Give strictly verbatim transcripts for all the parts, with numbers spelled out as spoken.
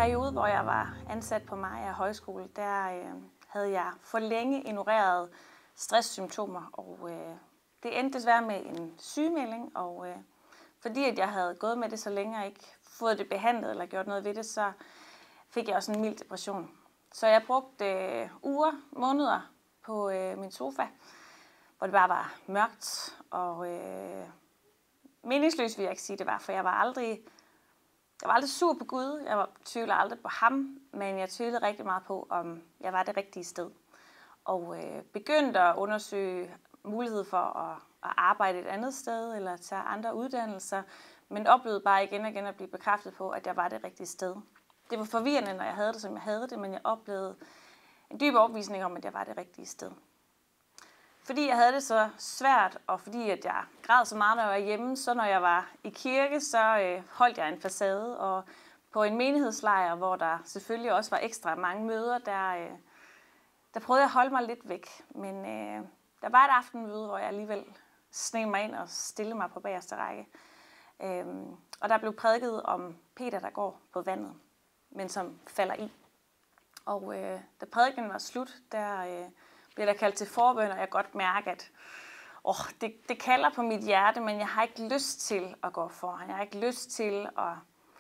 periode, hvor jeg var ansat på Mariager Højskole, der øh, havde jeg for længe ignoreret stresssymptomer, og øh, det endte desværre med en sygemelding, og øh, fordi at jeg havde gået med det så længe og ikke fået det behandlet eller gjort noget ved det, så fik jeg også en mild depression. Så jeg brugte øh, uger, måneder på øh, min sofa, hvor det bare var mørkt og øh, meningsløst, vil jeg ikke sige det var, for jeg var aldrig, jeg var aldrig sur på Gud, jeg var, tvivlede aldrig på ham, men jeg tvivlede rigtig meget på, om jeg var det rigtige sted. Og øh, begyndte at undersøge mulighed for at, at arbejde et andet sted eller tage andre uddannelser, men oplevede bare igen og igen at blive bekræftet på, at jeg var det rigtige sted. Det var forvirrende, når jeg havde det, som jeg havde det, men jeg oplevede en dyb overbevisning om, at jeg var det rigtige sted. Fordi jeg havde det så svært, og fordi at jeg græd så meget, når jeg var hjemme, så når jeg var i kirke, så øh, holdt jeg en facade. Og på en menighedslejr, hvor der selvfølgelig også var ekstra mange møder, der, øh, der prøvede jeg at holde mig lidt væk. Men øh, der var et aftenmøde, hvor jeg alligevel sneg mig ind og stillede mig på bagerste række. Øh, og der blev prædiket om Peter, der går på vandet, men som falder i. Og øh, da prædiken var slut, der øh, blev der kaldt til forbøn, og jeg godt mærke, at åh, det, det kalder på mit hjerte, men jeg har ikke lyst til at gå foran. Jeg har ikke lyst til at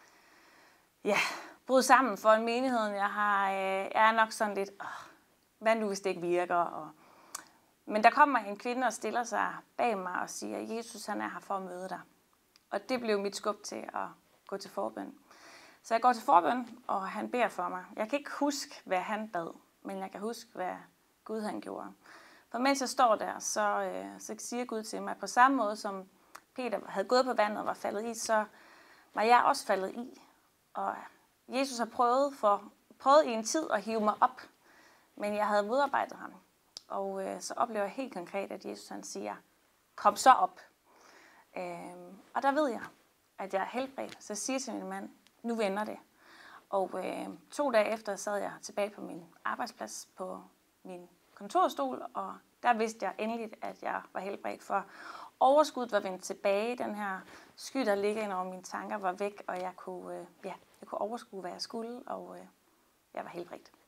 ja, bryde sammen for en menighed. Jeg, har, øh, jeg er nok sådan lidt, åh, hvad nu hvis det ikke virker? Og men der kommer en kvinde og stiller sig bag mig og siger, at Jesus han er her for at møde dig. Og det blev mit skub til at gå til forbøn. Så jeg går til forbøn, og han beder for mig. Jeg kan ikke huske, hvad han bad, men jeg kan huske, hvad Gud han gjorde. For mens jeg står der, så, øh, så siger Gud til mig, på samme måde som Peter havde gået på vandet og var faldet i, så var jeg også faldet i. Og Jesus har prøvet, for, prøvet i en tid at hive mig op, men jeg havde modarbejdet ham. Og øh, så oplever jeg helt konkret, at Jesus han siger, kom så op. Øhm, og der ved jeg, at jeg er helbredt. Så jeg siger til min mand, nu vender det. Og øh, to dage efter sad jeg tilbage på min arbejdsplads på min kontorstol, og der vidste jeg endeligt, at jeg var helbredt, for overskuddet var vendt tilbage. Den her sky, der ligger ind over mine tanker, var væk, og jeg kunne, øh, ja, jeg kunne overskue, hvad jeg skulle, og øh, jeg var helbredt.